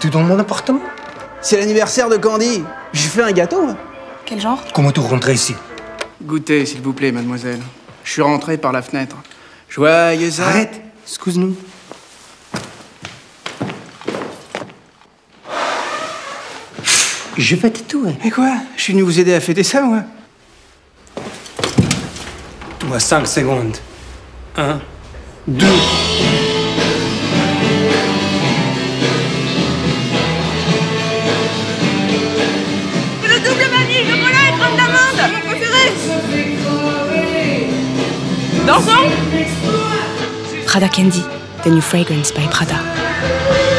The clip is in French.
tout dans mon appartement? C'est l'anniversaire de Candy. J'ai fait un gâteau, moi. Quel genre? Comment tu rentres ici? Goûtez, s'il vous plaît, mademoiselle. Je suis rentré par la fenêtre. Joyeuse... Arrête! Excuse-nous. Je vais tatouer. Mais quoi? Je suis venu vous aider à fêter ça, moi. Toi, 5 secondes. 1, 2... Le double vanille, chocolat et crème d'amande. Mon préféré. Dansons. Prada Candy, the new fragrance by Prada.